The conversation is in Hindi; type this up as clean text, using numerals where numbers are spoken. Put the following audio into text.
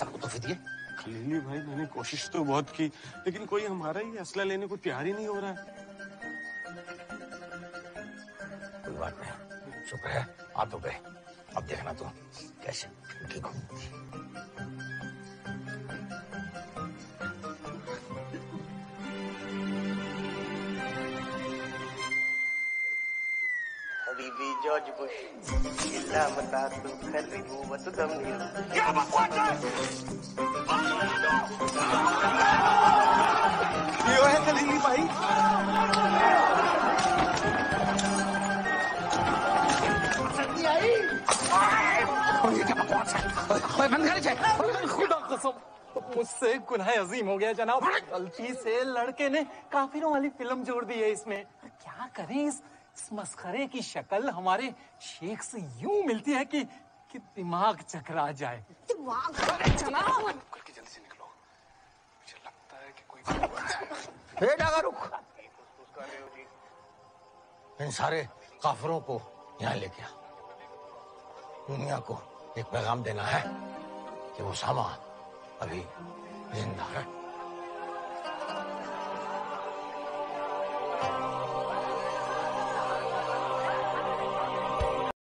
सर को तोहफे दिए? खलीली भाई, मैंने कोशिश तो बहुत की, लेकिन कोई हमारा ही असला लेने को तैयार ही नहीं हो रहा है। कोई बात नहीं, शुक्र है आ तो गए। अब देखना तो कैसे ठीक हो। हबीबी जॉर्ज बुश इल्ला मता तू खरीबू मत दमनी। क्या बकवास है? ये है खलीली भाई। सर्दी आई। ये क्या बकवास है? बंद कर। खुदा कसम मुझसे गुनाह अजीम हो गया जनाब। गलती से लड़के ने काफिरों वाली फिल्म जोड़ दी है इसमें। क्या करें, इस मस्खरे की शक्ल हमारे शेख से यूं मिलती है कि दिमाग चकरा जाए। दिमाग जनाब करके जल्दी से निकलो, मुझे लगता है कि कोई बेटा रुक। इन सारे काफिरों को यहाँ लेके आ। दुनिया को एक पैगाम देना है कि उसामा अभी जिंदा है।